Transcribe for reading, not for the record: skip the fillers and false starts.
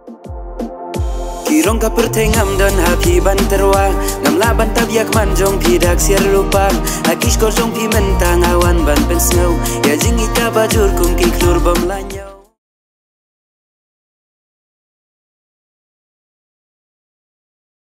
Kirong ka pertengam dan hapi ban terwa ngam laban tabiak man jong pi dak siar lupa akish ko jong pi mentang awan ban pensau ya jingi ka bajur kum ki klur bom lanyau